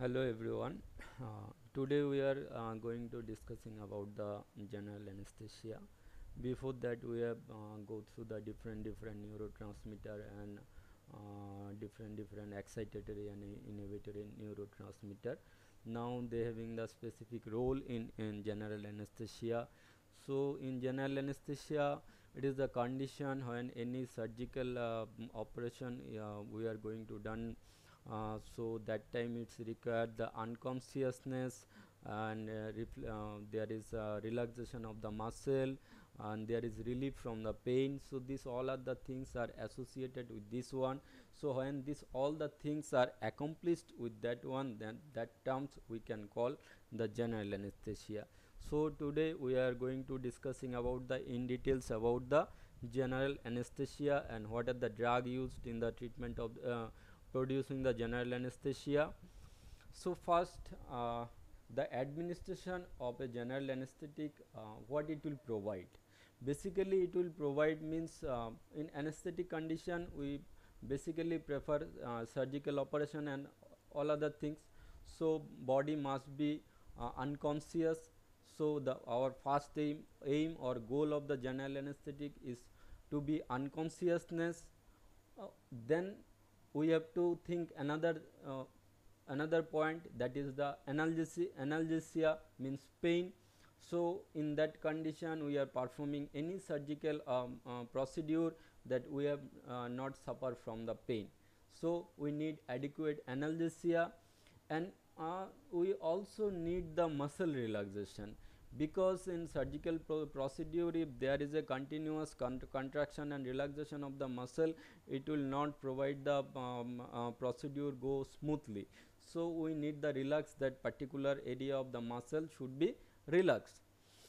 Hello everyone. Today we are going to discussing about the general anesthesia. Before that, we have go through the different neurotransmitter and different excitatory and inhibitory neurotransmitter. Now they having the specific role in general anesthesia. So in general anesthesia, it is the condition when any surgical operation we are going to done, so that time it's required the unconsciousness and there is relaxation of the muscle and there is relief from the pain. So this all are the things are associated with this one. So when this all the things are accomplished with that one, then that terms we can call the general anesthesia. So today we are going to discussing about the in details about the general anesthesia and what are the drug used in the treatment of producing the general anesthesia. So first, the administration of a general anesthetic, what it will provide. Basically, it will provide means in anesthetic condition we basically prefer surgical operation and all other things. So body must be unconscious. So the our first aim or goal of the general anesthetic is to be unconsciousness. uh, then we have to think another point, that is the analgesia means pain. So in that condition we are performing any surgical procedure that we have not suffer from the pain. So we need adequate analgesia, and we also need the muscle relaxation, because in surgical procedure if there is a continuous contraction and relaxation of the muscle, it will not provide the procedure go smoothly. So we need the relax, that particular area of the muscle should be relaxed.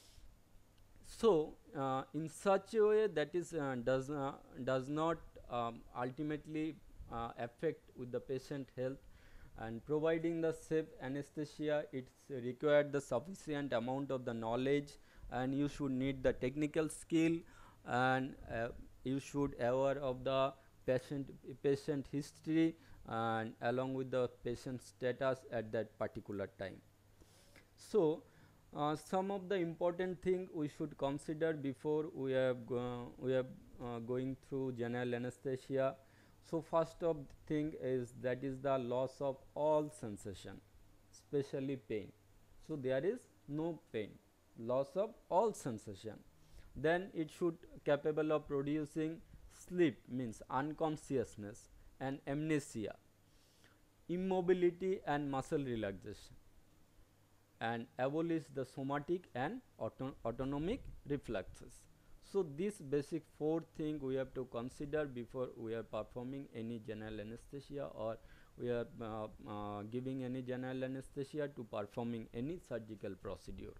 So in such a way that is does not ultimately affect with the patient health. And providing the safe anesthesia, it's required the sufficient amount of the knowledge, and you should need the technical skill, and you should aware of the patient history and along with the patient status at that particular time. So some of the important thing we should consider before we are going through general anesthesia. So first of thing is that is the loss of all sensation, especially pain. So there is no pain, loss of all sensation. Then it should capable of producing sleep means unconsciousness and amnesia, immobility and muscle relaxation, and abolish the somatic and autonomic reflexes. So this basic four thing we have to consider before we are performing any general anesthesia, or we are giving any general anesthesia to performing any surgical procedure.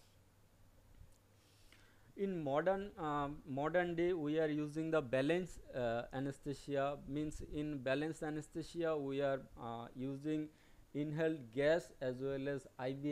In modern day we are using the balance anesthesia, means in balance anesthesia we are using inhaled gas as well as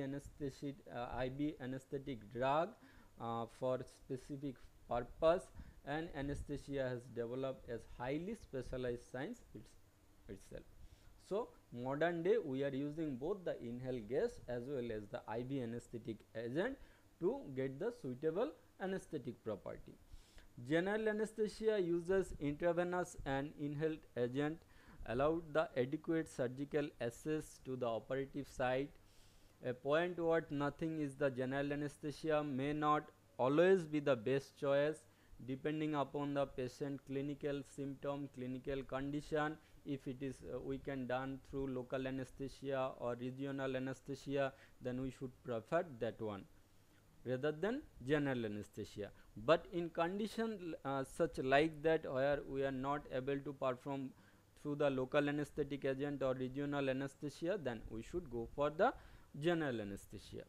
IV anesthetic drug for specific purpose, and anesthesia has developed as highly specialized science itself. So modern day we are using both the inhaled gas as well as the IV anesthetic agent to get the suitable anesthetic property. General anesthesia uses intravenous and inhaled agent, allowed the adequate surgical access to the operative site. A point worth nothing is the general anesthesia may not always be the best choice, depending upon the patient clinical symptom, clinical condition. If it is we can done through local anesthesia or regional anesthesia, then we should prefer that one rather than general anesthesia. But in condition such like that, where we are not able to perform through the local anesthetic agent or regional anesthesia, then we should go for the general anesthesia.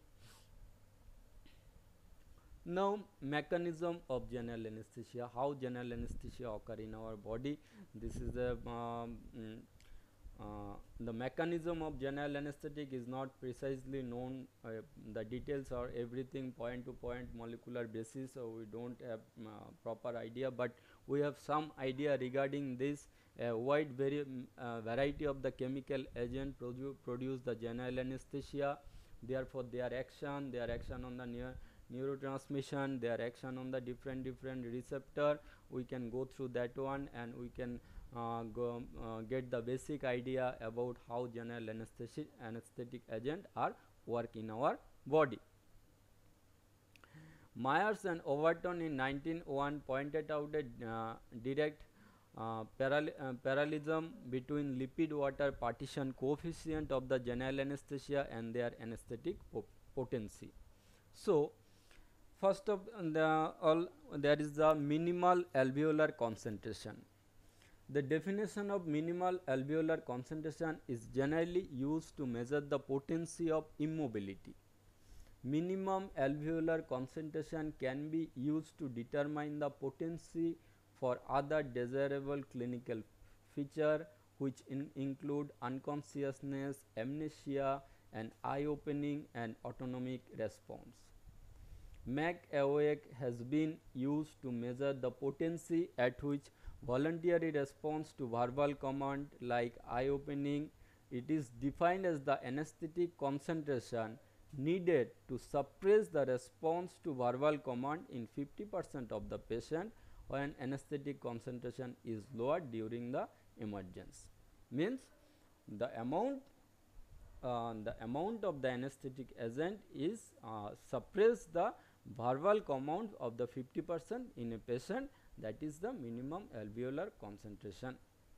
Now mechanism of general anesthesia, how general anesthesia occur in our body. This is a the mechanism of general anesthetic is not precisely known. The details are everything point to point molecular basis, so we don't have proper idea, but we have some idea regarding this. A wide variety of the chemical agent produce the general anesthesia. Therefore, their action on the neurotransmission, their action on the different receptor, we can go through that one, and we can get the basic idea about how general anesthetic agent are work in our body. Myers and Overton in 1901 pointed out a direct parallelism between lipid water partition coefficient of the general anesthesia and their anesthetic potency. So, first of all, there is the minimal alveolar concentration. The definition of minimal alveolar concentration is generally used to measure the potency of immobility. Minimum alveolar concentration can be used to determine the potency for other desirable clinical feature, which include unconsciousness, amnesia, and eye opening and autonomic response. McAvoy has been used to measure the potency at which voluntary response to verbal command like eye opening. It is defined as the anesthetic concentration needed to suppress the response to verbal command in 50% of the patient when anesthetic concentration is lower during the emergence. Means the amount of the anesthetic agent is suppress the verbal command of the 50% in a patient, that is the minimum alveolar concentration.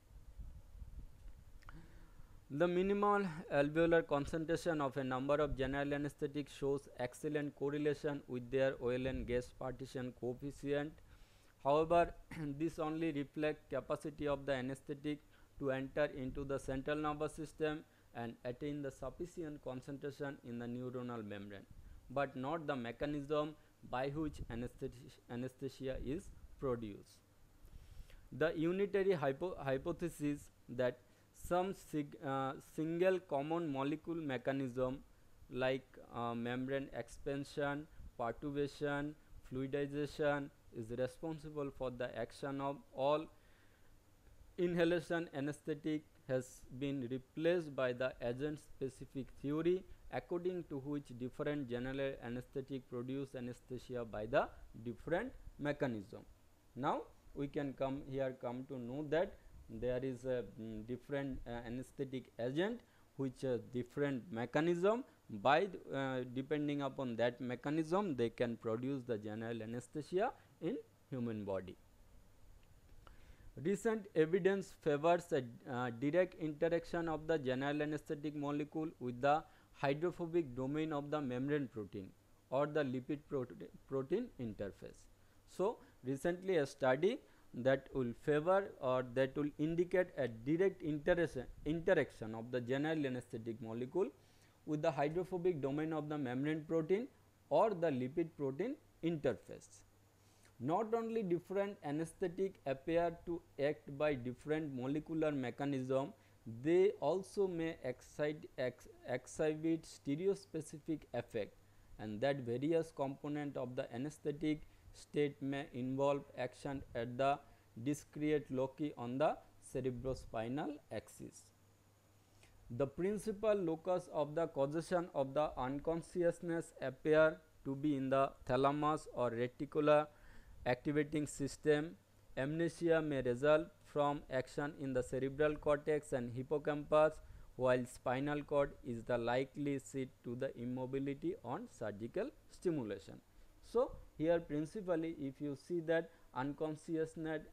The minimal alveolar concentration of a number of general anesthetics shows excellent correlation with their oil and gas partition coefficient. However, this only reflects capacity of the anesthetic to enter into the central nervous system and attain the sufficient concentration in the neuronal membrane, but not the mechanism by which anesthesia is produced. The unitary hypothesis that some single common molecule mechanism like membrane expansion, perturbation, fluidization is responsible for the action of all inhalation anesthetic has been replaced by the agent specific theory, according to which different general anesthetic produce anesthesia by the different mechanism. Now, we can come to know that there is a different anesthetic agent which has different mechanism. By depending upon that mechanism, they can produce the general anesthesia in human body. Recent evidence favors a direct interaction of the general anesthetic molecule with the hydrophobic domain of the membrane protein or the lipid protein interface. So, recently a study that will favor or that will indicate a direct interaction of the general anesthetic molecule with the hydrophobic domain of the membrane protein or the lipid protein interface. Not only different anesthetic appear to act by different molecular mechanism, they also may exhibit stereospecific effect, and that various component of the anesthetic state may involve action at the discrete loci on the cerebrospinal axis. The principal locus of the causation of the unconsciousness appear to be in the thalamus or reticular activating system. Amnesia may result from action in the cerebral cortex and hippocampus, while spinal cord is the likely seat to the immobility on surgical stimulation. So, here principally if you see that unconsciousness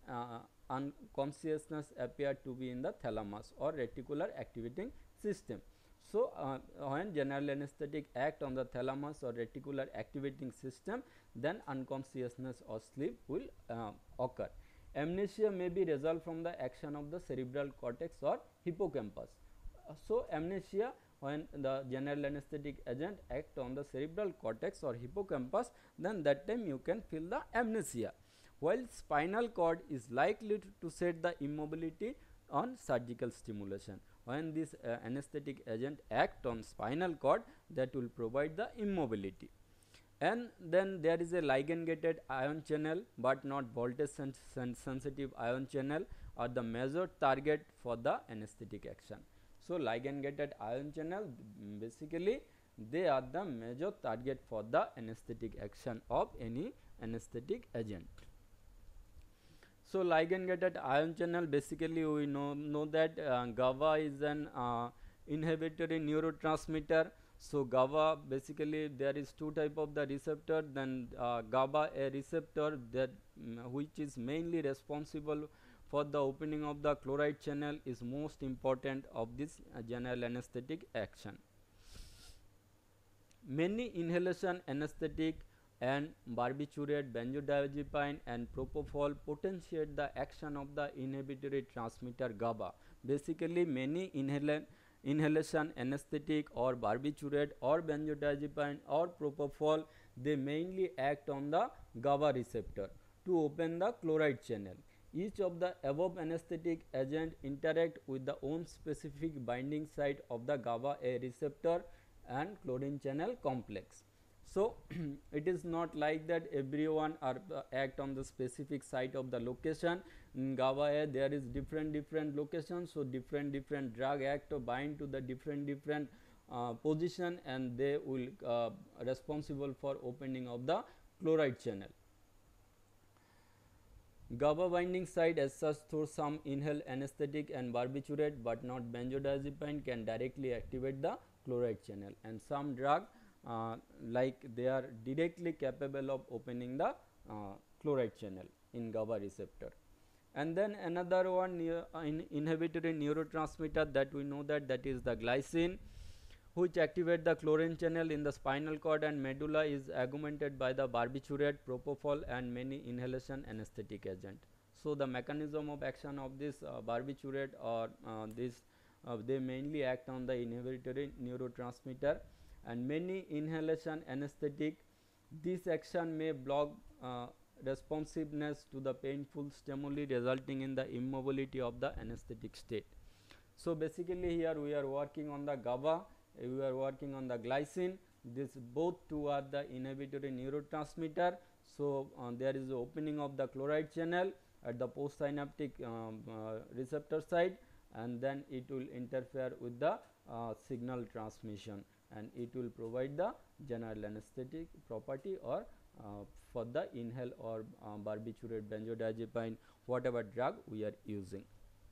appear to be in the thalamus or reticular activating system. So, when general anesthetic act on the thalamus or reticular activating system, then unconsciousness or sleep will occur. Amnesia may be result from the action of the cerebral cortex or hippocampus. So, amnesia when the general anesthetic agent act on the cerebral cortex or hippocampus, then that time you can feel the amnesia, while spinal cord is likely to set the immobility on surgical stimulation. When this anesthetic agent act on spinal cord, that will provide the immobility. And then there is a ligand gated ion channel, but not voltage sensitive ion channel are the major target for the anesthetic action. So, ligand gated ion channel, basically they are the major target for the anesthetic action of any anesthetic agent. So, ligand gated ion channel, basically we know that GABA is an inhibitory neurotransmitter. So, GABA, basically there is two type of the receptor, then GABA A receptor that which is mainly responsible for the opening of the chloride channel is most important of this general anesthetic action. Many inhalation anesthetic and barbiturate, benzodiazepine and propofol potentiate the action of the inhibitory transmitter GABA. Basically, many inhalation anesthetic or barbiturate or benzodiazepine or propofol, they mainly act on the GABA receptor to open the chloride channel. Each of the above anesthetic agent interact with the own specific binding site of the GABA A receptor and chlorine channel complex. So, it is not like that everyone are act on the specific site of the location. In GABA A there is different locations. So, different drug act or bind to the different position, and they will responsible for opening of the chloride channel. GABA binding site as such through some inhaled anesthetic and barbiturate but not benzodiazepine can directly activate the chloride channel, and some drug like they are directly capable of opening the chloride channel in GABA receptor. And then another one inhibitory neurotransmitter that we know that is the glycine, which activate the chlorine channel in the spinal cord and medulla, is augmented by the barbiturate, propofol and many inhalation anesthetic agent. So, the mechanism of action of this barbiturate or they mainly act on the inhibitory neurotransmitter, and many inhalation anesthetic, this action may block responsiveness to the painful stimuli, resulting in the immobility of the anesthetic state. So, basically here we are working on the GABA, we are working on the glycine. This both two are the inhibitory neurotransmitter. So, there is the opening of the chloride channel at the postsynaptic receptor site, and then it will interfere with the signal transmission, and it will provide the general anesthetic property or for the inhale or barbiturate, benzodiazepine, whatever drug we are using.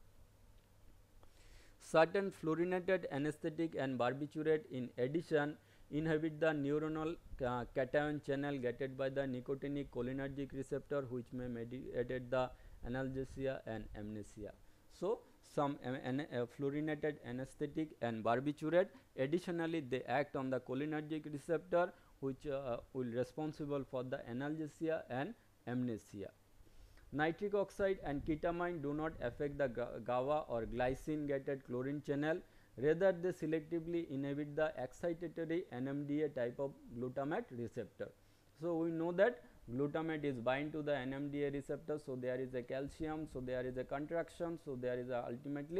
Certain fluorinated anesthetic and barbiturate in addition inhibit the neuronal cation channel gated by the nicotinic cholinergic receptor, which may mediate the analgesia and amnesia. So, some fluorinated anesthetic and barbiturate, additionally they act on the cholinergic receptor, which will responsible for the analgesia and amnesia. Nitric oxide and ketamine do not affect the GABA or glycine gated chlorine channel, rather they selectively inhibit the excitatory NMDA type of glutamate receptor. So, we know that glutamate is bind to the NMDA receptor. So, there is a calcium, so there is a contraction, so there is a ultimately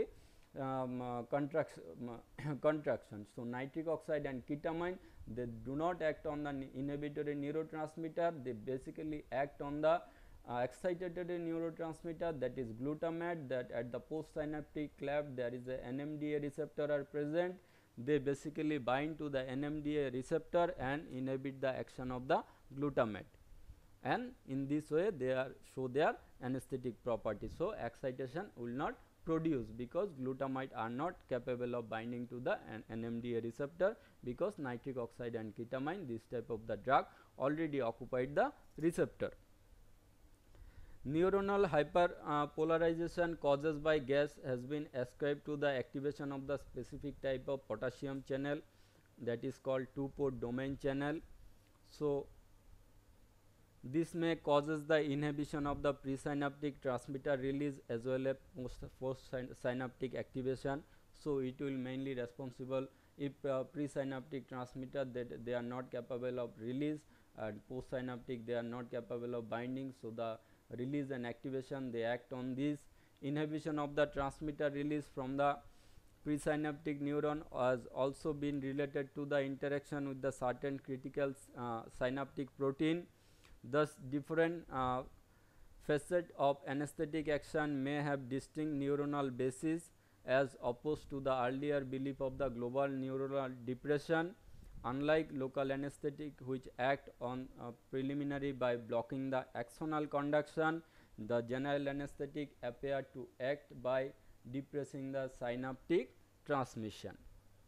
contraction. So, nitric oxide and ketamine, they do not act on the inhibitory neurotransmitter, they basically act on the excitatory neurotransmitter, that is glutamate, that at the postsynaptic cleft there is a NMDA receptor are present. They basically bind to the NMDA receptor and inhibit the action of the glutamate, and in this way they are show their anesthetic property. So, excitation will not produce because glutamate are not capable of binding to the NMDA receptor, because nitric oxide and ketamine, this type of the drug already occupied the receptor. Neuronal hyperpolarization causes by gas has been ascribed to the activation of the specific type of potassium channel, that is called two-port domain channel. So, this may causes the inhibition of the presynaptic transmitter release as well as postsynaptic activation. So, it will mainly responsible if presynaptic transmitter that they are not capable of release, and postsynaptic they are not capable of binding. So, the release and activation they act on this. Inhibition of the transmitter release from the presynaptic neuron has also been related to the interaction with the certain critical synaptic protein. Thus, different facet of anesthetic action may have distinct neuronal basis as opposed to the earlier belief of the global neuronal depression. Unlike local anesthetic which act on preliminary by blocking the axonal conduction, the general anesthetic appear to act by depressing the synaptic transmission.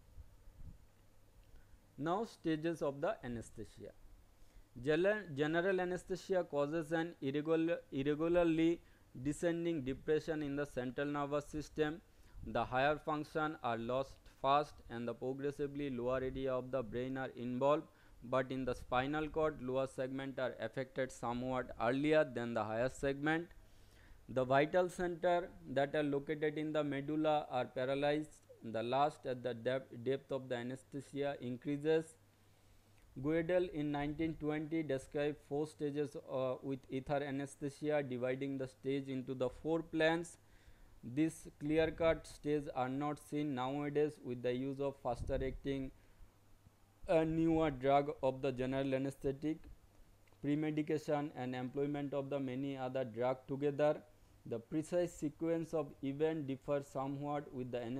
Now, stages of the anesthesia. General anesthesia causes an irregularly descending depression in the central nervous system. The higher functions are lost fast and the progressively lower area of the brain are involved, but in the spinal cord, lower segment are affected somewhat earlier than the higher segment. The vital center that are located in the medulla are paralyzed. The last at the depth of the anesthesia increases. Guedel in 1920 described 4 stages with ether anesthesia, dividing the stage into the 4 planes. These clear-cut stages are not seen nowadays with the use of faster acting a newer drug of the general anesthetic, premedication and employment of the many other drugs together. The precise sequence of event differs somewhat with the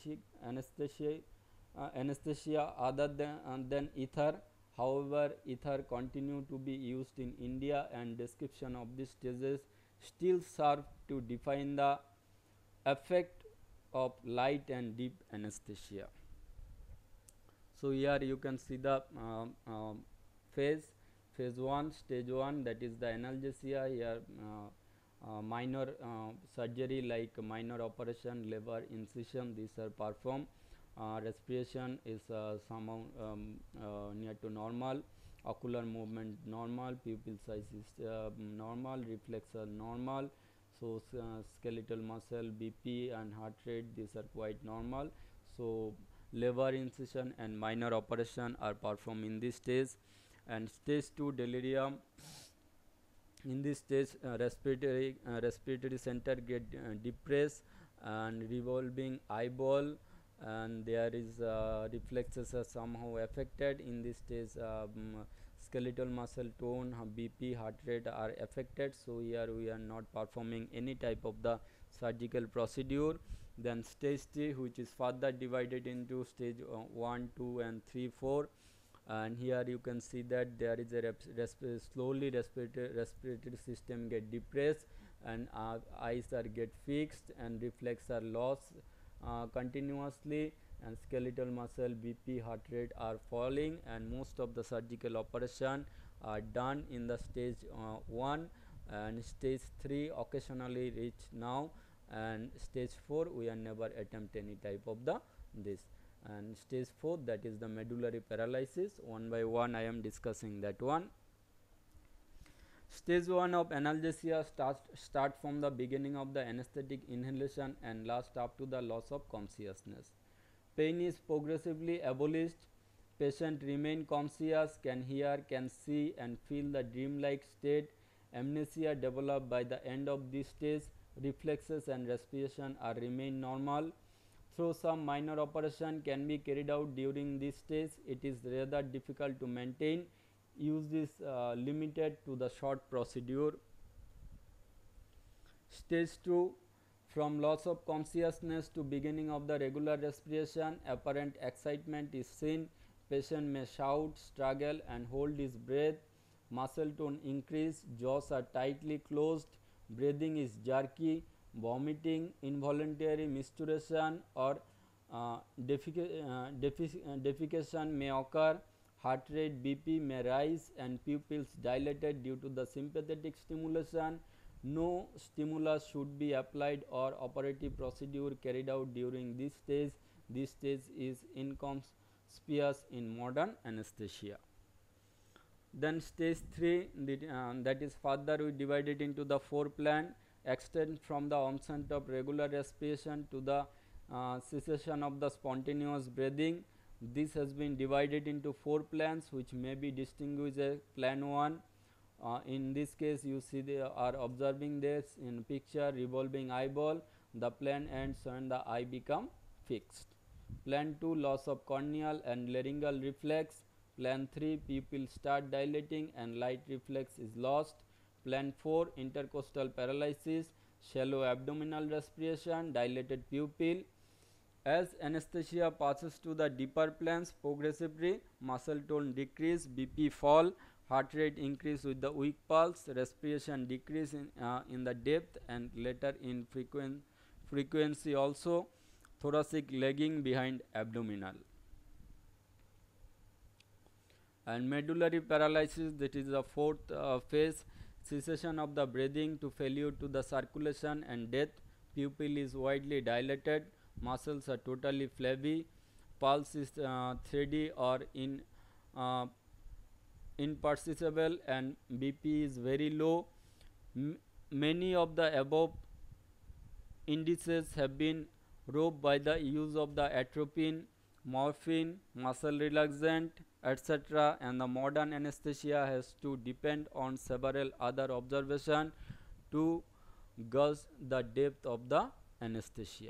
anesthesia other than ether. However, ether continue to be used in India and description of these stages still serve to define the effect of light and deep anesthesia. So, here you can see the phase 1, stage 1, that is the analgesia. Here minor surgery like minor operation, labor, incision, these are performed. Respiration is somehow near to normal, ocular movement normal, pupil size is normal, reflex are normal. So, skeletal muscle, BP and heart rate, these are quite normal. So, labor, incision and minor operation are performed in this stage. And stage 2, delirium. In this stage, respiratory center get depressed and revolving eyeball, and there is reflexes are somehow affected. In this stage, skeletal muscle tone, BP, heart rate are affected. So, here we are not performing any type of the surgical procedure. Then stage 3, which is further divided into stage 1, 2 and 3, 4. And here you can see that there is a slowly respiratory system get depressed and eyes are get fixed and reflex are lost continuously, and skeletal muscle, BP, heart rate are falling, and most of the surgical operation are done in the stage 1, and stage 3 occasionally reach now, and stage 4 we are never attempt any type of the this. And stage 4, that is the medullary paralysis. One by one I am discussing that one. Stage 1 of analgesia start from the beginning of the anesthetic inhalation and last up to the loss of consciousness. Pain is progressively abolished. Patient remain conscious, can hear, can see and feel the dream-like state. Amnesia developed by the end of this stage. Reflexes and respiration are remain normal. Though some minor operation can be carried out during this stage, it is rather difficult to maintain. Use is limited to the short procedure. Stage 2, from loss of consciousness to beginning of the regular respiration, apparent excitement is seen. Patient may shout, struggle and hold his breath. Muscle tone increase, jaws are tightly closed, breathing is jerky, vomiting, involuntary misturition or defecation may occur. Heart rate, BP may rise and pupils dilated due to the sympathetic stimulation. No stimulus should be applied or operative procedure carried out during this stage. This stage is inconspicuous in modern anesthesia. Then stage 3, that is further we divided into the 4 plan, extend from the onset of regular respiration to the cessation of the spontaneous breathing. This has been divided into 4 plans which may be distinguished as plan 1. In this case you see they are observing this in picture, revolving eyeball, the plan ends when the eye become fixed. Plan 2, loss of corneal and laryngeal reflex. Plan 3, pupil start dilating and light reflex is lost. Plan 4, intercostal paralysis, shallow abdominal respiration, dilated pupil. As anesthesia passes to the deeper planes, progressively muscle tone decrease, BP fall, heart rate increase with the weak pulse, respiration decrease in the depth and later in frequency also, thoracic lagging behind abdominal. And medullary paralysis, that is the fourth phase, cessation of the breathing to failure to the circulation and death. Pupil is widely dilated, muscles are totally flabby, pulse is 3D or uh, imperceptible, and BP is very low. Many of the above indices have been robbed by the use of the atropine, morphine, muscle relaxant, etc. And the modern anesthesia has to depend on several other observations to gauge the depth of the anesthesia.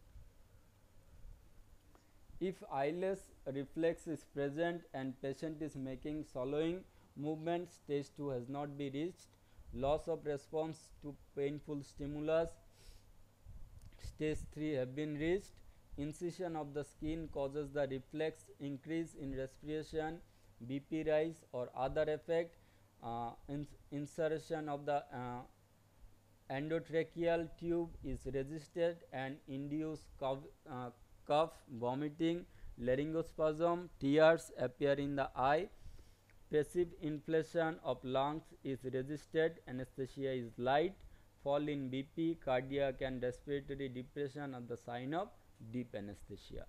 If eyeless reflex is present and patient is making swallowing movement, stage 2 has not been reached. Loss of response to painful stimulus, stage 3 have been reached. Incision of the skin causes the reflex increase in respiration, BP rise or other effect. Insertion of the endotracheal tube is resisted and induce cough, vomiting, laryngospasm, tears appear in the eye. Passive inflation of lungs is resisted, anesthesia is light, fall in BP, cardiac and respiratory depression are the sign of deep anesthesia.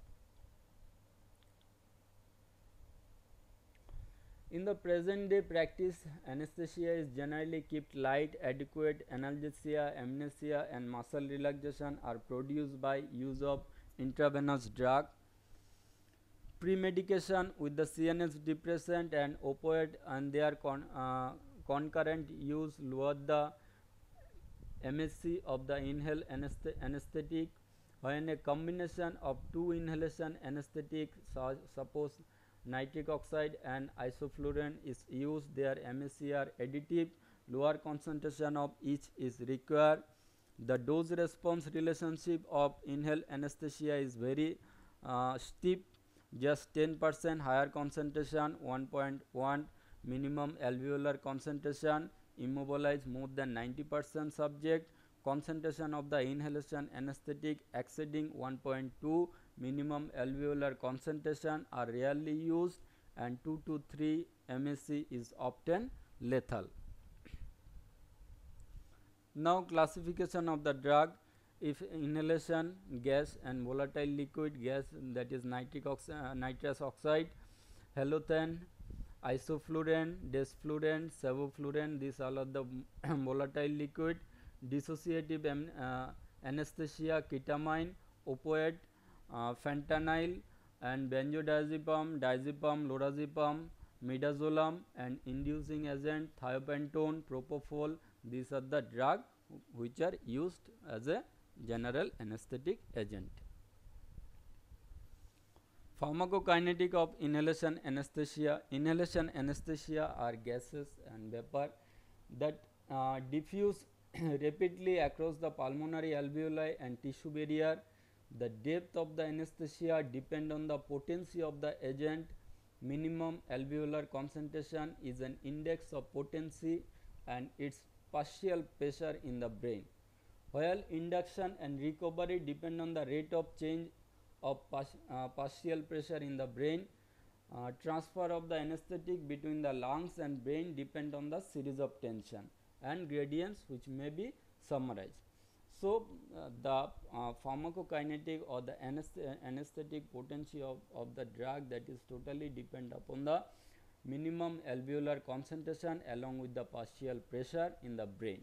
In the present day practice, anesthesia is generally kept light. Adequate analgesia, amnesia and muscle relaxation are produced by use of intravenous drug. Premedication with the CNS depressant and opioid and their concurrent use lower the MSC of the inhaled anesthetic. When a combination of two inhalation anesthetic, suppose nitric oxide and isoflurane is used, their MSC are additive, lower concentration of each is required. The dose response relationship of inhaled anesthesia is very steep, just 10% higher concentration, 1.1 minimum alveolar concentration, immobilize more than 90% subject, concentration of the inhalation anesthetic exceeding 1.2 minimum alveolar concentration are rarely used, and 2 to 3 MSC is often lethal. Now classification of the drug. If inhalation gas and volatile liquid gas, that is nitrous oxide, halothane, isoflurane, desflurane, sevoflurane, these all are the volatile liquid. Dissociative anesthesia, ketamine, opioid, fentanyl and benzodiazepam, diazepam, lorazepam, midazolam, and inducing agent thiopentone, propofol. These are the drugs which are used as a general anesthetic agent. Pharmacokinetic of inhalation anesthesia. Inhalation anesthesia are gases and vapor that diffuse rapidly across the pulmonary alveoli and tissue barrier. The depth of the anesthesia depend on the potency of the agent. Minimum alveolar concentration is an index of potency and its partial pressure in the brain, while induction and recovery depend on the rate of change of partial pressure in the brain. Transfer of the anesthetic between the lungs and brain depend on the series of tension and gradients which may be summarized. So, the pharmacokinetic or the anesthetic potency of the drug, that is totally depend upon the minimum alveolar concentration along with the partial pressure in the brain.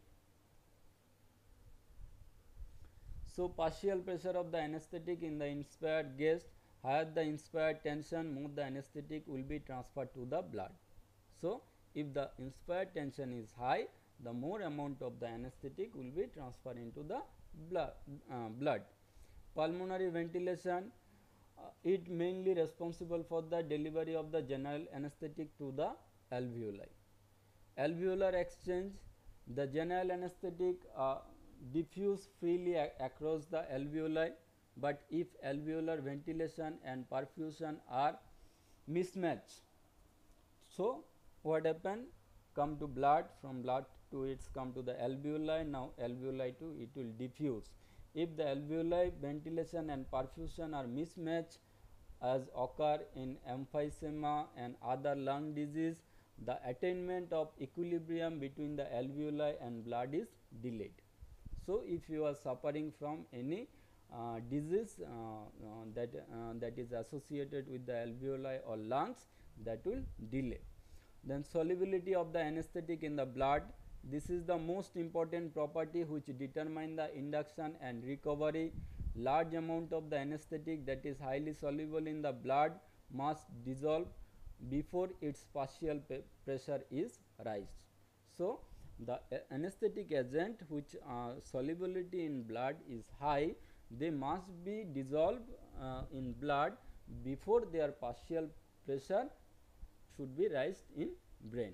So, partial pressure of the anesthetic in the inspired guest, higher the inspired tension, more the anesthetic will be transferred to the blood. So, if the inspired tension is high, the more amount of the anesthetic will be transferred into the blood. Pulmonary ventilation, it mainly responsible for the delivery of the general anesthetic to the alveoli. Alveolar exchange The general anesthetic diffuse freely across the alveoli, but if alveolar ventilation and perfusion are mismatched, so what happen, come to blood, from blood to its come to the alveoli, now alveoli to it will diffuse. If the alveoli ventilation and perfusion are mismatched, as occur in emphysema and other lung disease, the attainment of equilibrium between the alveoli and blood is delayed. So, if you are suffering from any disease that is associated with the alveoli or lungs, that will delay. Then solubility of the anesthetic in the blood, this is the most important property which determine the induction and recovery. Large amount of the anesthetic that is highly soluble in the blood must dissolve before its partial pressure is raised. So, the anesthetic agent which solubility in blood is high, they must be dissolved in blood before their partial pressure should be raised in brain.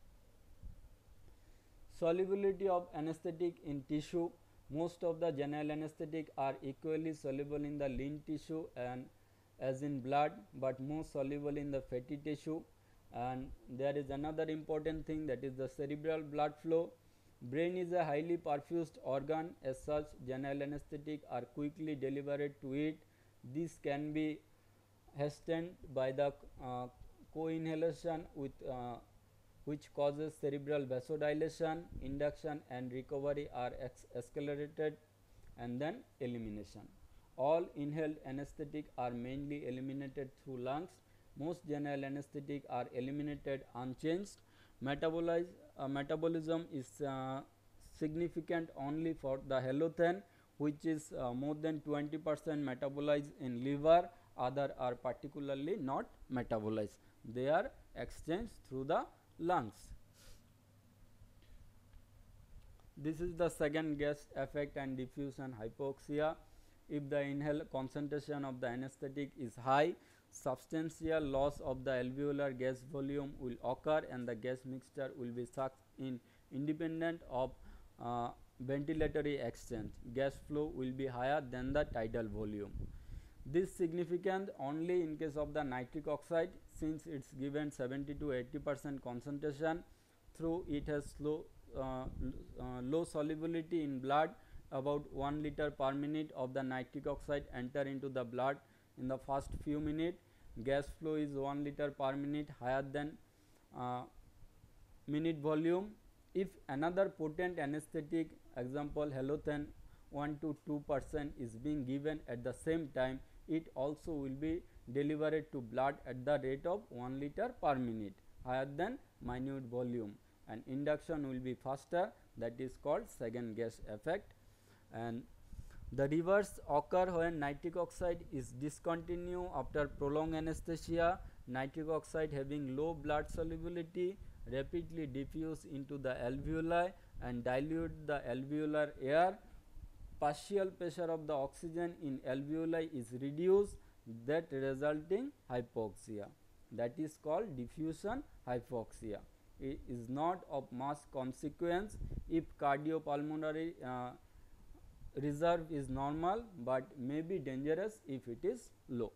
Solubility of anesthetic in tissue, most of the general anesthetic are equally soluble in the lean tissue and as in blood, but more soluble in the fatty tissue. And there is another important thing, that is the cerebral blood flow. Brain is a highly perfused organ, as such general anesthetic are quickly delivered to it. This can be hastened by the co-inhalation with which causes cerebral vasodilation. Induction and recovery are accelerated, and then elimination. All inhaled anesthetic are mainly eliminated through lungs. Most general anesthetic are eliminated unchanged. Metabolism is significant only for the halothane, which is more than 20% metabolized in liver. Other are particularly not metabolized, they are exchanged through the lungs. This is the second gas effect and diffusion hypoxia. If the inhaled concentration of the anesthetic is high, substantial loss of the alveolar gas volume will occur and the gas mixture will be sucked in independent of ventilatory exchange. Gas flow will be higher than the tidal volume. This significant only in case of the nitric oxide, since it is given 70 to 80% concentration, through it has low solubility in blood. About 1 liter per minute of the nitric oxide enter into the blood in the first few minutes. Gas flow is 1 liter per minute, higher than minute volume. If another potent anesthetic, example halothane 1 to 2% is being given at the same time, it also will be delivered to blood at the rate of 1 liter per minute, higher than minute volume, and induction will be faster, that is called second gas effect. And the reverse occur when nitric oxide is discontinued after prolonged anesthesia. Nitric oxide having low blood solubility rapidly diffuse into the alveoli and dilute the alveolar air. Partial pressure of the oxygen in alveoli is reduced, that resulting hypoxia, that is called diffusion hypoxia. It is not of much consequence if cardiopulmonary reserve is normal, but may be dangerous if it is low.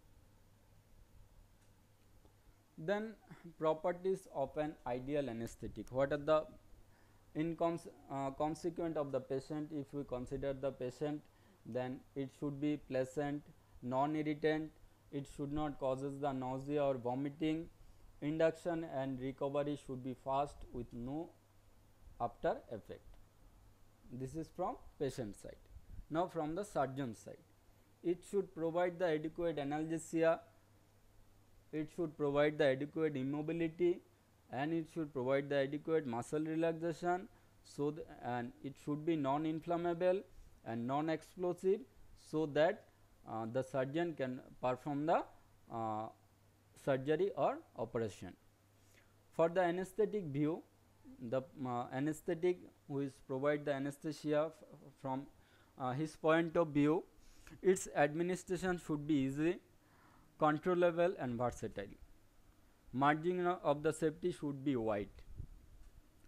Then properties of an ideal anesthetic. What are the consequent of the patient? If we consider the patient, then it should be pleasant, non-irritant, it should not causes the nausea or vomiting. Induction and recovery should be fast with no after effect. This is from patient side. Now from the surgeon side, it should provide the adequate analgesia, it should provide the adequate immobility, and it should provide the adequate muscle relaxation. So and it should be non-inflammable and non-explosive, so that the surgeon can perform the surgery or operation. For the anesthetic view, the anesthetic who is provide the anesthesia from his point of view, its administration should be easy, controllable and versatile. Margin of the safety should be wide.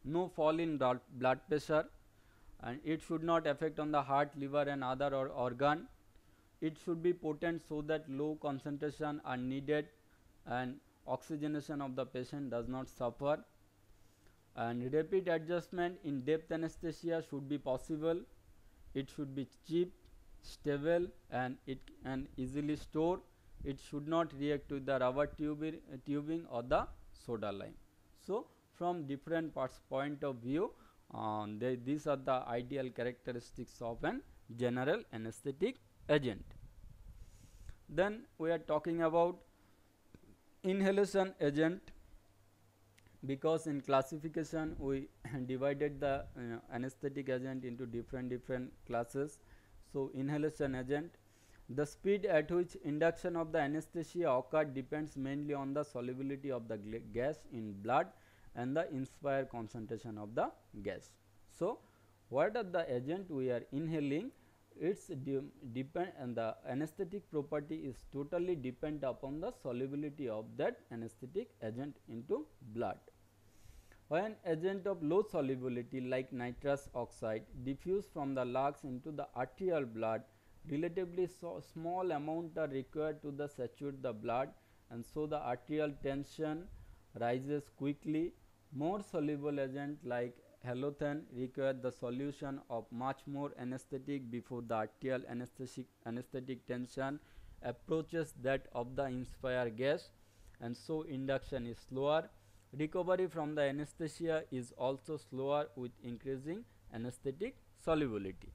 no fall in blood pressure, and it should not affect on the heart, liver and other organ. It should be potent so that low concentration are needed and oxygenation of the patient does not suffer, and rapid adjustment in depth anesthesia should be possible. It should be cheap, stable, and it can easily store. It should not react with the rubber tubing or the soda lime. So, from different point of view, these are the ideal characteristics of an general anesthetic agent. Then we are talking about inhalation agent, because in classification we divided the anesthetic agent into different classes. So, inhalation agent, the speed at which induction of the anesthesia occurred depends mainly on the solubility of the gas in blood and the inspired concentration of the gas. So, what are the agent we are inhaling? Its depend, and the anesthetic property is totally depend upon the solubility of that anesthetic agent into blood. When agent of low solubility like nitrous oxide diffuse from the lungs into the arterial blood, relatively small amount are required to the saturate the blood, and so the arterial tension rises quickly. More soluble agent like halothane require the solution of much more anesthetic before the arterial anesthetic tension approaches that of the inspired gas, and so induction is slower. Recovery from the anesthesia is also slower with increasing anesthetic solubility.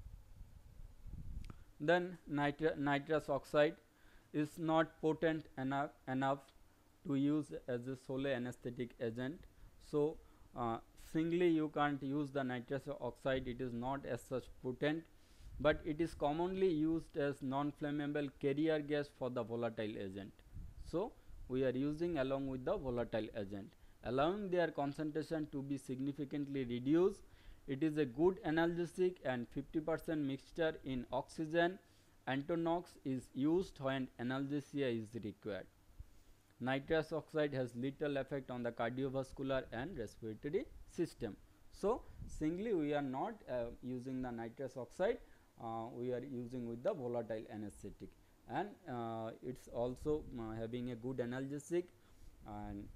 Then nitrous oxide is not potent enough to use as a sole anesthetic agent. So, singly you can't use the nitrous oxide, it is not as such potent, but it is commonly used as non-flammable carrier gas for the volatile agent. So, we are using along with the volatile agent, allowing their concentration to be significantly reduced. It is a good analgesic, and 50% mixture in oxygen Antonox is used when analgesia is required. Nitrous oxide has little effect on the cardiovascular and respiratory system. So, singly we are not using the nitrous oxide, we are using with the volatile anesthetic, and it is also having a good analgesic and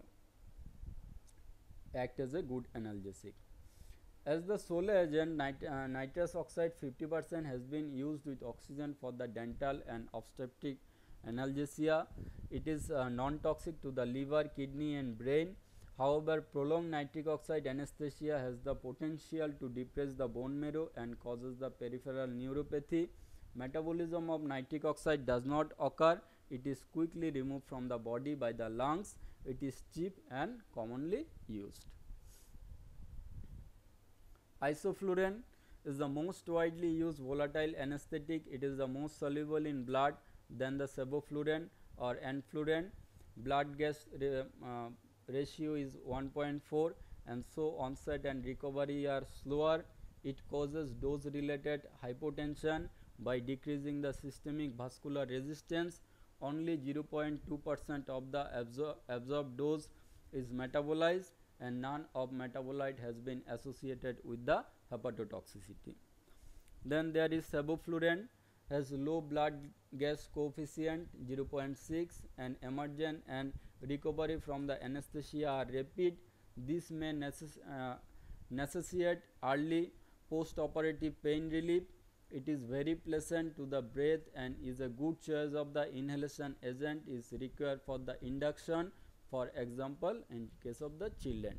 act as a good analgesic. As the sole agent, nitrous oxide 50% has been used with oxygen for the dental and obstetric analgesia. It is non-toxic to the liver, kidney and brain. However, prolonged nitric oxide anesthesia has the potential to depress the bone marrow and causes the peripheral neuropathy. Metabolism of nitric oxide does not occur. It is quickly removed from the body by the lungs. It is cheap and commonly used. Isoflurane is the most widely used volatile anesthetic. It is the most soluble in blood than the sevoflurane or enflurane. Blood gas ratio is 1.4, and so onset and recovery are slower. It causes dose related hypotension by decreasing the systemic vascular resistance. Only 0.2% of the absorbed dose is metabolized, and none of metabolite has been associated with the hepatotoxicity. Then there is sevoflurane, has low blood gas coefficient 0.6, and emergent and recovery from the anesthesia are rapid. This may necessitate early post-operative pain relief. It is very pleasant to the breath and is a good choice of the inhalation agent is required for the induction, for example in case of the children.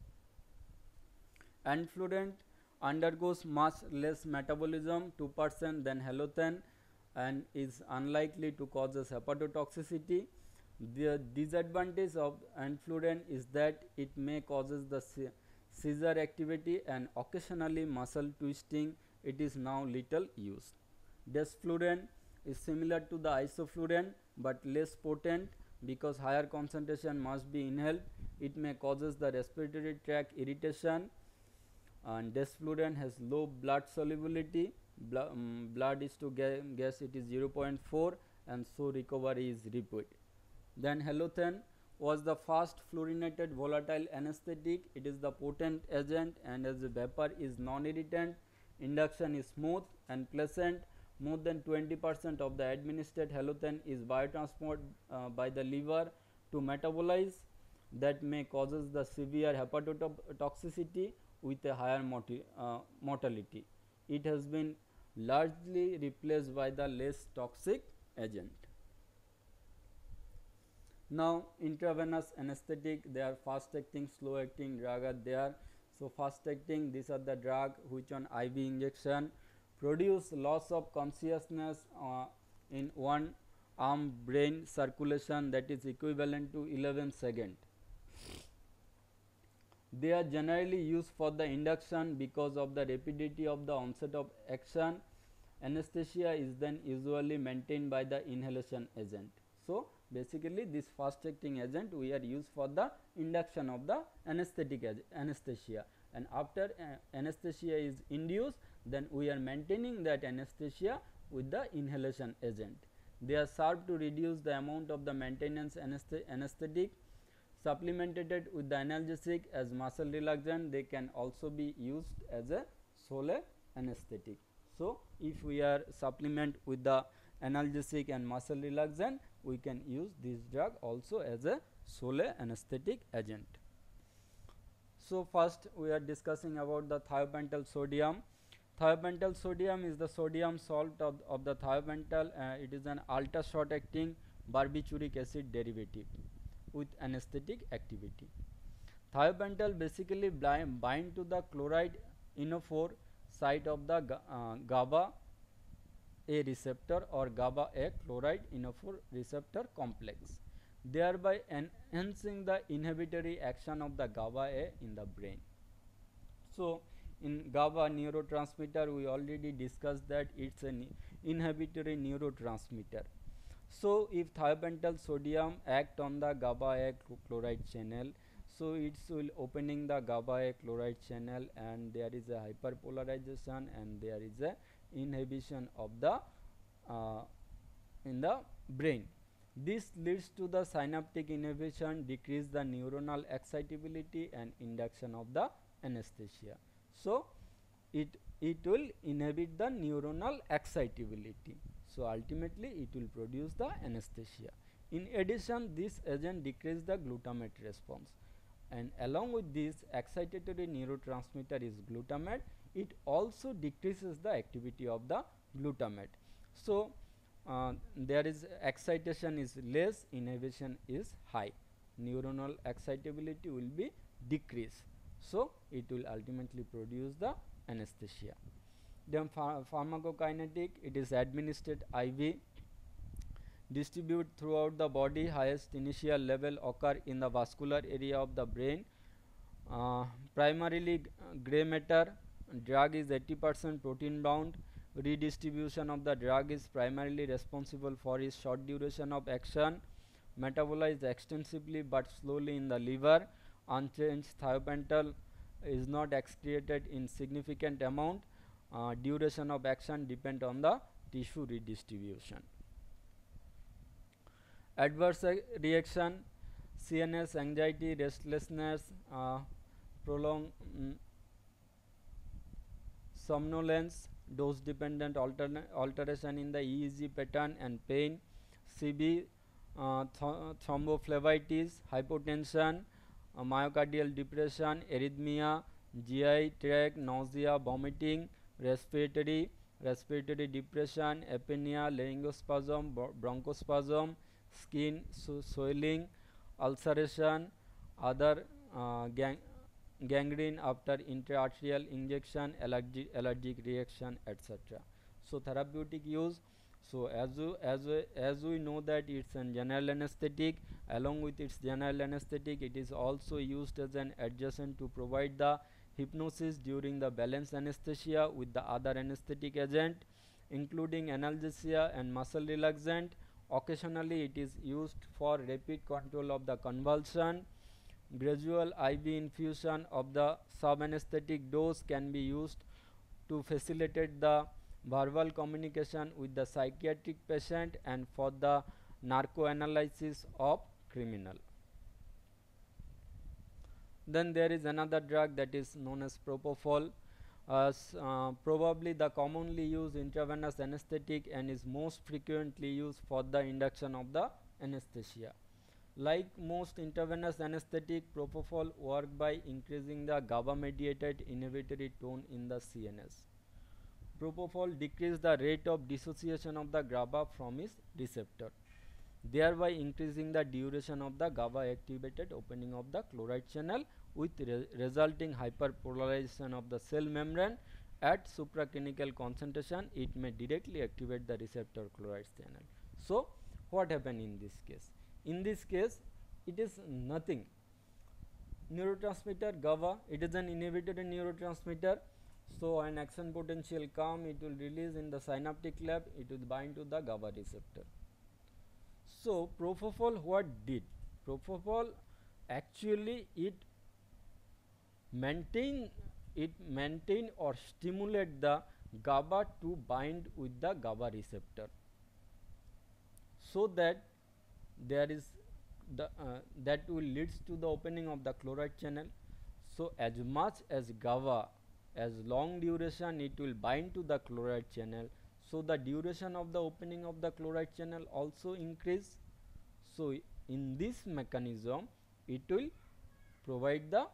Enflurane undergoes much less metabolism 2% than halothane and is unlikely to cause hepatotoxicity. The disadvantage of enflurane is that it may causes the seizure activity and occasionally muscle twisting. It is now little used. Desflurane is similar to the isoflurane but less potent because higher concentration must be inhaled. It may causes the respiratory tract irritation, and desflurane has low blood solubility. Blood is to gas it is 0.4, and so recovery is rapid. Then halothane, was the fast fluorinated volatile anesthetic. It is the potent agent, and as the vapor is non-irritant, induction is smooth and pleasant. More than 20% of the administered halothane is biotransported by the liver to metabolize, that may causes the severe hepatotoxicity with a higher mortality. It has been largely replaced by the less toxic agent. Now, intravenous anesthetic, they are fast acting, slow acting drug are there. So, fast acting, these are the drug which on IV injection produce loss of consciousness in one arm brain circulation, that is equivalent to 11 seconds. They are generally used for the induction because of the rapidity of the onset of action. Anesthesia is then usually maintained by the inhalation agent. So, basically this fast acting agent we are used for the induction of the anesthesia, and after anesthesia is induced, then we are maintaining that anesthesia with the inhalation agent. They are served to reduce the amount of the maintenance anesthetic. Supplemented with the analgesic as muscle relaxant, they can also be used as a sole anesthetic. So, if we are supplement with the analgesic and muscle relaxant, we can use this drug also as a sole anesthetic agent. So, first we are discussing about the thiopental sodium. Thiopental sodium is the sodium salt of the thiopental. It is an ultra short acting barbituric acid derivative with anesthetic activity. Thiopental basically bind to the chloride inophore site of the GABA A receptor or GABA A chloride inophore receptor complex, thereby enhancing the inhibitory action of the GABA A in the brain. So, in GABA neurotransmitter, we already discussed that it's an inhibitory neurotransmitter. So, if thiopental sodium act on the GABA A chloride channel, so it will opening the GABA A chloride channel, and there is a hyperpolarization and there is a inhibition of the in the brain. This leads to the synaptic inhibition, decrease the neuronal excitability and induction of the anesthesia. So, it will inhibit the neuronal excitability. So, ultimately it will produce the anesthesia. In addition, this agent decreases the glutamate response, and along with this excitatory neurotransmitter is glutamate, it also decreases the activity of the glutamate. So, there is excitation is less, inhibition is high, neuronal excitability will be decreased. So, it will ultimately produce the anesthesia. Then pharmacokinetic, it is administered IV, distribute throughout the body, highest initial level occur in the vascular area of the brain. Primarily gray matter, drug is 80% protein bound. Redistribution of the drug is primarily responsible for its short duration of action, metabolized extensively but slowly in the liver. Unchanged thiopental is not excreted in significant amount. Duration of action depend on the tissue redistribution. Adverse reaction, CNS, anxiety, restlessness, prolonged somnolence, dose dependent alteration in the EEG pattern and pain, CB, thrombophlebitis, hypotension, myocardial depression, arrhythmia, GI tract, nausea, vomiting, respiratory depression, apnea, laryngospasm, bronchospasm, skin swelling, ulceration, other gangrene after intraarterial injection, allergic reaction, etc. So, therapeutic use. So, as we know that it's a general anesthetic. Along with its general anesthetic, it is also used as an adjacent to provide the hypnosis during the balance anesthesia with the other anesthetic agent, including analgesia and muscle relaxant. Occasionally, it is used for rapid control of the convulsion. Gradual IV infusion of the subanesthetic dose can be used to facilitate the verbal communication with the psychiatric patient and for the narcoanalysis of criminal. Then there is another drug that is known as propofol, probably the commonly used intravenous anesthetic and is most frequently used for the induction of the anesthesia. Like most intravenous anesthetic, propofol work by increasing the GABA mediated inhibitory tone in the CNS. Propofol decreases the rate of dissociation of the GABA from its receptor, thereby increasing the duration of the GABA activated opening of the chloride channel with resulting hyperpolarization of the cell membrane. At supraclinical concentration, it may directly activate the receptor chloride channel. So what happened in this case? In this case, it is nothing. Neurotransmitter GABA, it is an inhibitory neurotransmitter. So an action potential come, it will release in the synaptic lab, it will bind to the GABA receptor. So propofol what did? Propofol actually maintain or stimulate the GABA to bind with the GABA receptor, so that there is the that will leads to the opening of the chloride channel. So as much as GABA, as long duration it will bind to the chloride channel, so the duration of the opening of the chloride channel also increase. So in this mechanism it will provide the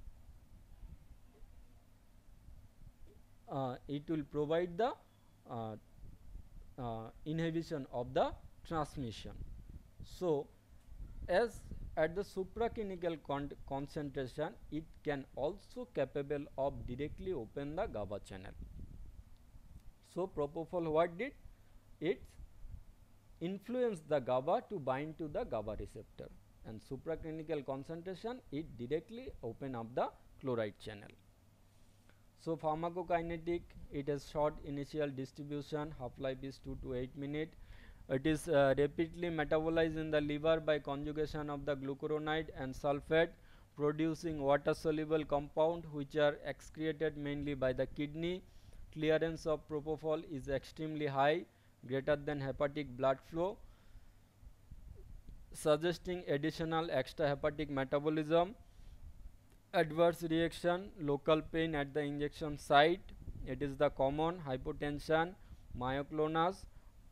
uh, inhibition of the transmission. So as at the supraclinical concentration, it can also capable of directly open the GABA channel. So propofol what did? It influenced the GABA to bind to the GABA receptor, and supraclinical concentration it directly open up the chloride channel. So pharmacokinetic, it has short initial distribution, half-life is 2 to 8 minutes. It is rapidly metabolized in the liver by conjugation of the glucuronide and sulfate, producing water-soluble compound which are excreted mainly by the kidney. Clearance of propofol is extremely high, greater than hepatic blood flow, suggesting additional extrahepatic metabolism. Adverse reaction, local pain at the injection site, it is the common hypotension, myoclonus,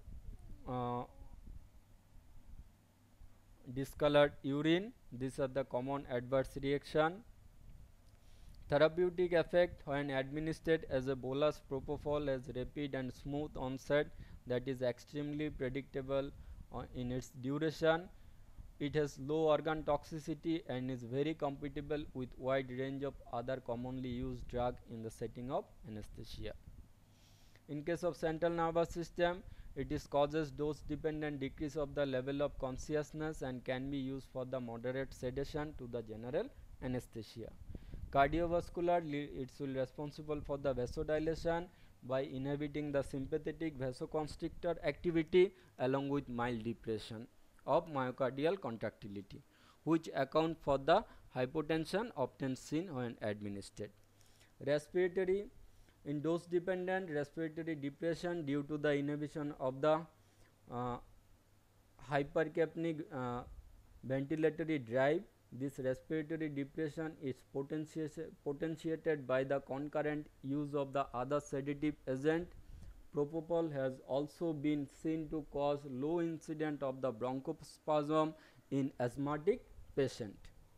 discolored urine. These are the common adverse reaction. Therapeutic effect, when administered as a bolus, propofol has rapid and smooth onset that is extremely predictable in its duration. It has low organ toxicity and is very compatible with wide range of other commonly used drug in the setting of anesthesia. In case of central nervous system, it is causes dose dependent decrease of the level of consciousness and can be used for the moderate sedation to the general anesthesia. Cardiovascular, it will responsible for the vasodilation by inhibiting the sympathetic vasoconstrictor activity along with mild depression of myocardial contractility, which account for the hypotension often seen when administered. Respiratory, in dose dependent respiratory depression due to the inhibition of the uh, hypercapnic ventilatory drive. This respiratory depression is potentiated by the concurrent use of the other sedative agent. Propofol has also been seen to cause low incidence of the bronchospasm in asthmatic patient.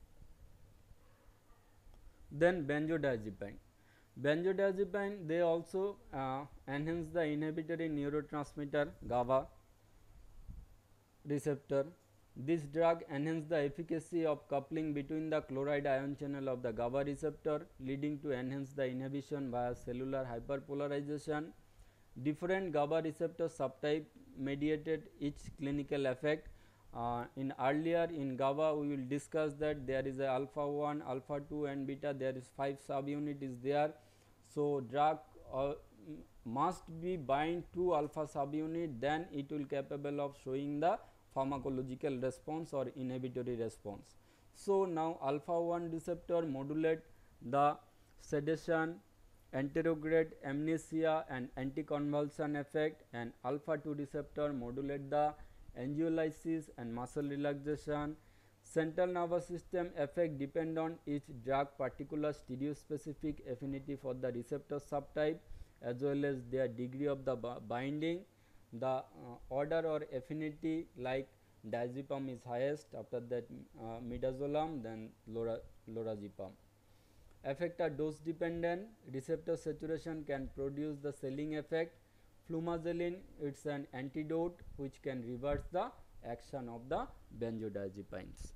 Then benzodiazepine. Benzodiazepine, they also enhance the inhibitory neurotransmitter GABA receptor. This drug enhances the efficacy of coupling between the chloride ion channel of the GABA receptor, leading to enhance the inhibition via cellular hyperpolarization. Different GABA receptor subtype mediated each clinical effect. In earlier in GABA we will discuss that there is a alpha 1, alpha 2 and beta, there is 5 subunit is there. So drug must be bind to alpha subunit, then it will capable of showing the pharmacological response or inhibitory response. So now alpha 1 receptor modulate the sedation, anterograde amnesia and anticonvulsion effect, and alpha 2 receptor modulate the angiolysis and muscle relaxation, Central nervous system effect depend on each drug particular stereospecific affinity for the receptor subtype as well as their degree of the binding. The order or affinity like diazepam is highest, after that midazolam, then lorazepam. Effect are dose dependent. Receptor saturation can produce the selling effect. Flumazenil, it's an antidote which can reverse the action of the benzodiazepines.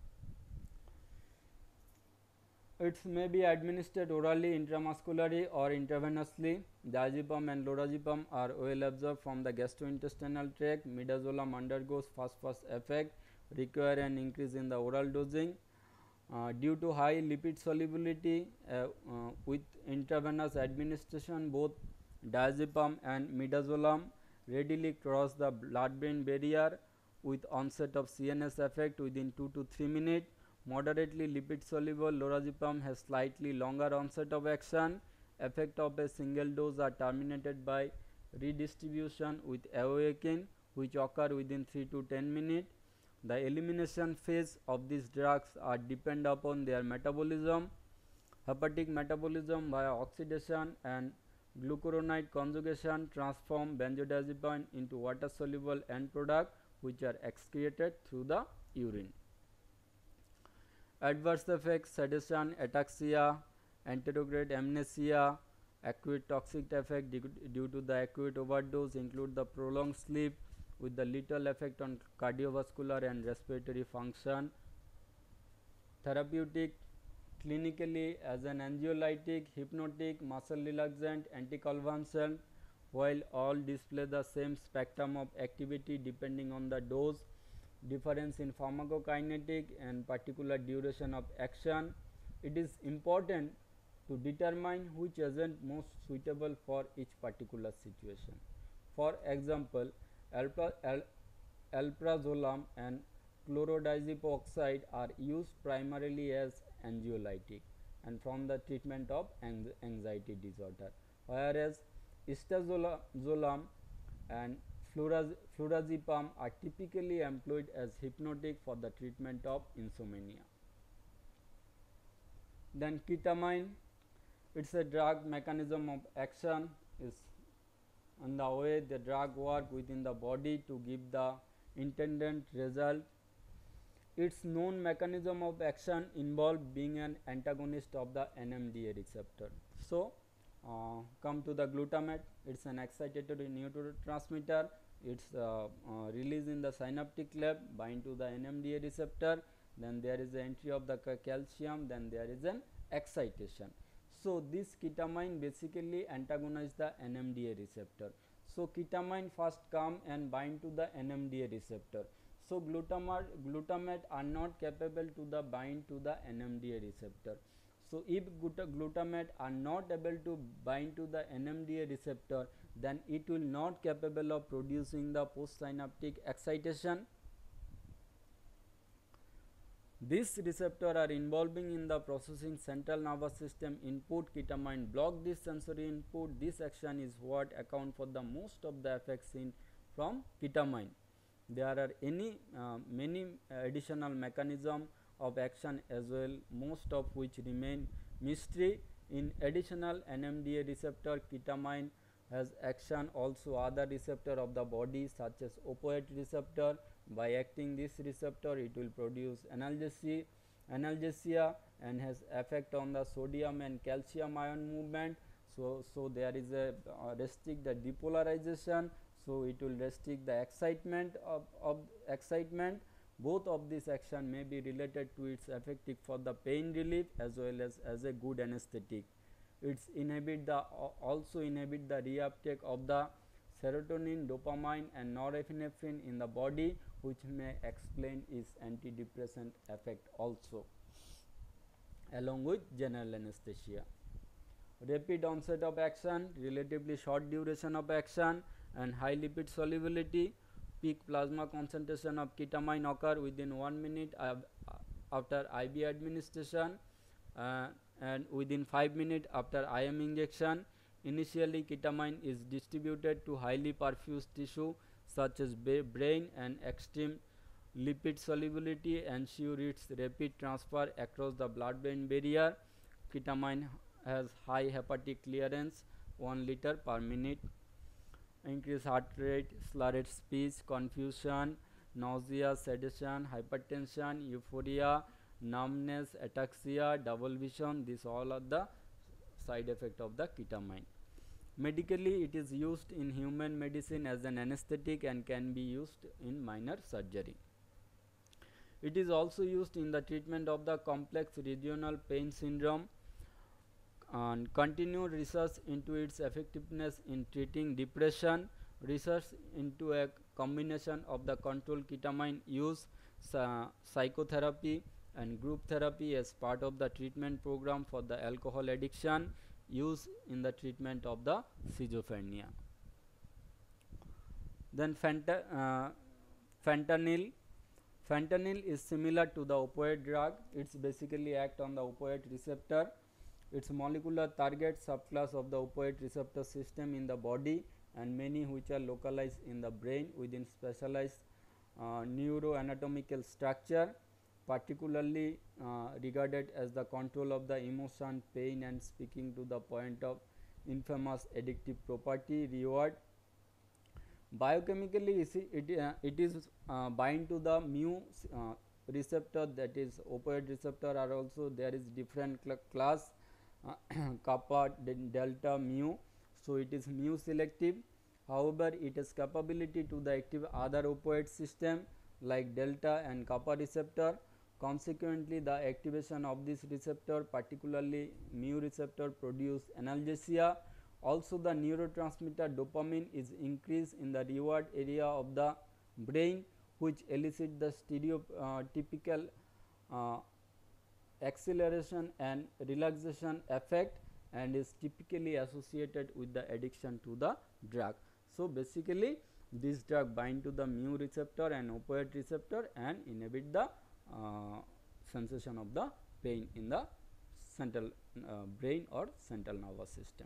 It may be administered orally, intramuscularly or intravenously. Diazepam and lorazepam are well absorbed from the gastrointestinal tract. Midazolam undergoes fast effect, require an increase in the oral dosing. Due to high lipid solubility with intravenous administration, both diazepam and midazolam readily cross the blood-brain barrier with onset of CNS effect within 2 to 3 minutes. Moderately lipid soluble lorazepam has slightly longer onset of action. Effect of a single dose are terminated by redistribution with awakening, which occur within 3 to 10 minutes. The elimination phase of these drugs are depend upon their metabolism. Hepatic metabolism via oxidation and glucuronide conjugation transform benzodiazepine into water soluble end product which are excreted through the urine. Adverse effects: sedation, ataxia, anterograde amnesia. Acute toxic effect due to the acute overdose include the prolonged sleep with the little effect on cardiovascular and respiratory function. Therapeutic: clinically as an anxiolytic, hypnotic, muscle relaxant, anticonvulsant. While all display the same spectrum of activity depending on the dose, difference in pharmacokinetic and particular duration of action, it is important to determine which agent most suitable for each particular situation. For example, alprazolam and chlorodiazepoxide are used primarily as anxiolytic and from the treatment of anxiety disorder, whereas istazolam and flurazepam are typically employed as hypnotic for the treatment of insomnia. Then ketamine, it's a drug mechanism of action is on the way the drug work within the body to give the intended result. Its known mechanism of action involved being an antagonist of the NMDA receptor. So, come to the glutamate, it's an excitatory neurotransmitter. It's released in the synaptic lab, bind to the NMDA receptor, then there is the entry of the calcium, then there is an excitation. So, this ketamine basically antagonize the NMDA receptor. So, ketamine first come and bind to the NMDA receptor. So, glutamate are not capable to the bind to the NMDA receptor. So, if glutamate are not able to bind to the NMDA receptor, then it will not capable of producing the postsynaptic excitation. These receptors are involving in the processing central nervous system input. Ketamine block this sensory input. This action is what account for the most of the effects seen from ketamine. There are many additional mechanism of action as well, most of which remain mystery. In additional NMDA receptor, ketamine has action also other receptor of the body such as opioid receptor. By acting this receptor, it will produce analgesia and has effect on the sodium and calcium ion movement. So there is a restrict the depolarization. So it will restrict the excitement of excitement. Both of these action may be related to its effective for the pain relief as well as a good anesthetic. It's also inhibit the reuptake of the serotonin, dopamine and norepinephrine in the body, which may explain its antidepressant effect also, along with general anesthesia. Rapid onset of action, relatively short duration of action and high lipid solubility. Peak plasma concentration of ketamine occur within 1 minute after IV administration and within 5 minutes after IM injection. Initially, ketamine is distributed to highly perfused tissue such as brain and extreme Lipid solubility ensure its rapid transfer across the blood-brain barrier. Ketamine has high hepatic clearance 1 liter per minute. Increased heart rate, slurred speech, confusion, nausea, sedation, hypertension, euphoria, numbness, ataxia, double vision. These all are the side effect of the ketamine. Medically, it is used in human medicine as an anesthetic and can be used in minor surgery. It is also used in the treatment of the complex regional pain syndrome, and continued research into its effectiveness in treating depression, research into a combination of the controlled ketamine use, psychotherapy and group therapy as part of the treatment program for the alcohol addiction, use in the treatment of the schizophrenia. Then fentanyl. Fentanyl is similar to the opioid drug. It's basically act on the opioid receptor. Its molecular target subclass of the opioid receptor system in the body, and many which are localized in the brain within specialized neuroanatomical structure, particularly regarded as the control of the emotion, pain, and speaking to the point of infamous addictive property reward. Biochemically, it is bind to the mu receptor, that is opioid receptor. Are also there is different class kappa, delta, mu. So it is mu selective. However, it has capability to the active other opioid system like delta and kappa receptor. Consequently, the activation of this receptor, particularly mu receptor, produce analgesia. Also, the neurotransmitter dopamine is increased in the reward area of the brain, which elicit the stereotypical acceleration and relaxation effect, and is typically associated with the addiction to the drug. So, basically this drug bind to the mu receptor and opioid receptor and inhibit the sensation of the pain in the central brain or central nervous system.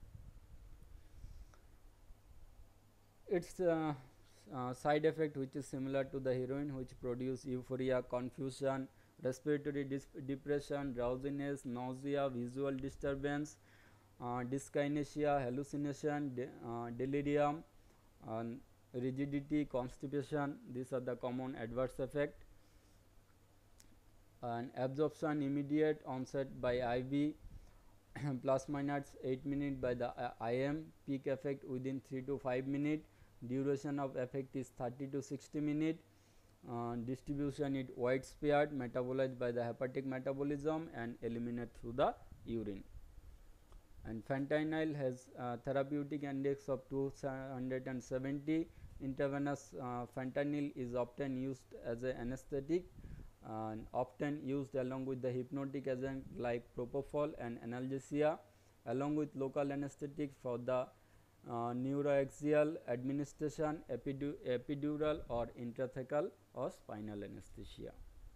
Its side effect, which is similar to the heroin, which produce euphoria, confusion, respiratory depression, drowsiness, nausea, visual disturbance, dyskinesia, hallucination, delirium, rigidity, constipation. These are the common adverse effect. And absorption immediate onset by IV, plus minus 8 minutes by the IM, peak effect within 3 to 5 minutes, duration of effect is 30 to 60 minutes, distribution is widespread, metabolized by the hepatic metabolism and eliminated through the urine. And fentanyl has therapeutic index of 270. Intravenous fentanyl is often used as an anesthetic and often used along with the hypnotic agent like propofol and analgesia, along with local anesthetic for the neuroaxial administration, epidural or intrathecal or spinal anesthesia.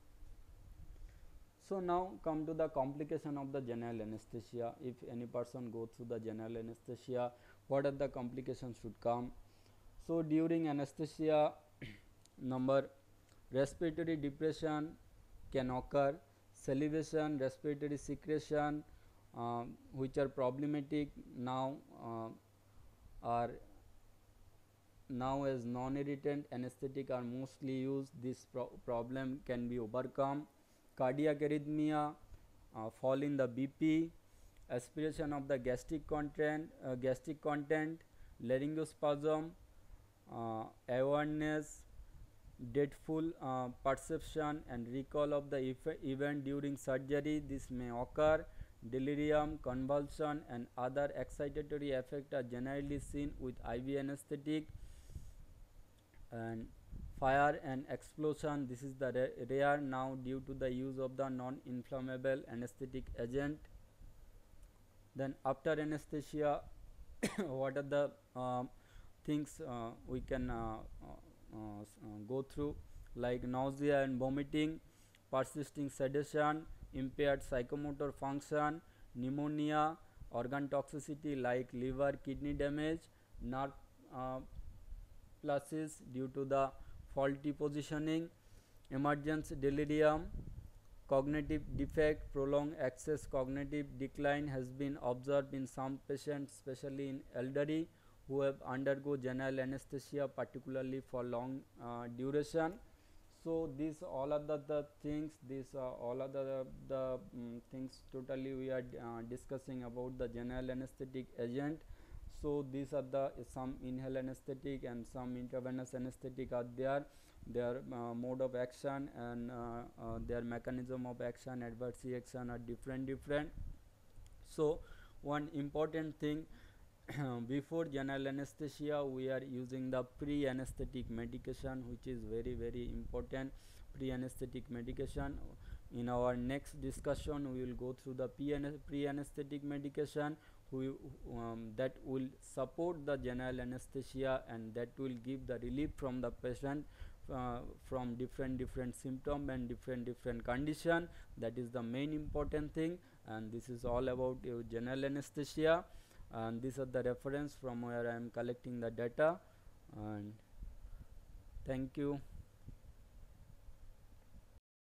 So, now come to the complication of the general anesthesia. If any person go through the general anesthesia, what are the complications should come? So, during anesthesia number, respiratory depression can occur, salivation, respiratory secretion, which are problematic now are now as non-irritant anesthetic are mostly used. This problem can be overcome. Cardiac arrhythmia, fall in the BP, aspiration of the gastric content, laryngospasm, awareness, dreadful perception and recall of the event during surgery. This may occur. Delirium, convulsion and other excitatory effects are generally seen with IV anesthetic. And fire and explosion, this is the rare now due to the use of the non-inflammable anesthetic agent. Then after anesthesia what are the things we can go through, like nausea and vomiting, persisting sedation, impaired psychomotor function, pneumonia, organ toxicity like liver, kidney damage, nerve pulses due to the faulty positioning, emergence delirium, cognitive defect, prolonged access cognitive decline has been observed in some patients, especially in elderly who have undergo general anesthesia, particularly for long duration. So these all are the things, these all are the things totally we are discussing about the general anesthetic agent. So these are the some inhaled anesthetic and some intravenous anesthetic are there. Their mode of action and their mechanism of action, adverse reaction are different. So one important thing, before general anesthesia we are using the pre-anesthetic medication, which is very important. Pre-anesthetic medication, in our next discussion we will go through the pre-anesthetic medication that will support the general anesthesia and that will give the relief from the patient from different symptom and different condition. That is the main important thing, and this is all about general anesthesia. And these are the reference from where I am collecting the data. And thank you.